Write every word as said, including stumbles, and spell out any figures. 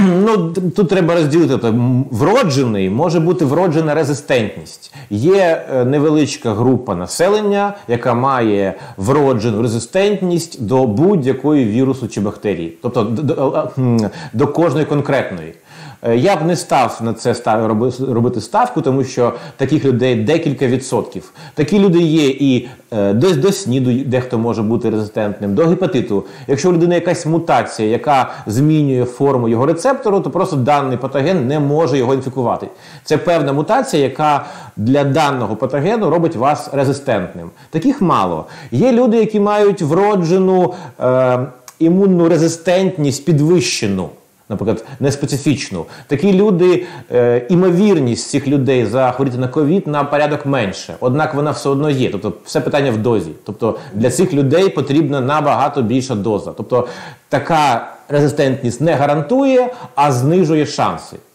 Ну, тут треба розділити. Тобто, вроджений може бути вроджена резистентність. Є невеличка група населення, яка має вроджену резистентність до будь-якої вірусу чи бактерії. Тобто до, до, до кожної конкретної. Я б не став на це став, робити ставку, тому що таких людей декілька відсотків. Такі люди є і е, до, до СНІДу дехто може бути резистентним, до гепатиту. Якщо у людини якась мутація, яка змінює форму його рецептору, то просто даний патоген не може його інфікувати. Це певна мутація, яка для даного патогену робить вас резистентним. Таких мало. Є люди, які мають вроджену е, імунну резистентність підвищену. Наприклад, неспецифічну. Такі люди, е, імовірність цих людей захворіти на ковід на порядок менше. Однак вона все одно є. Тобто все питання в дозі. Тобто для цих людей потрібна набагато більша доза. Тобто така резистентність не гарантує, а знижує шанси.